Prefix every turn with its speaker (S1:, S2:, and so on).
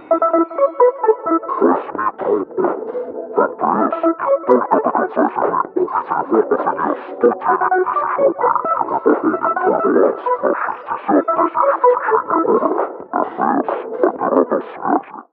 S1: По 60 тысяч в течение года. МТС — это радость связи.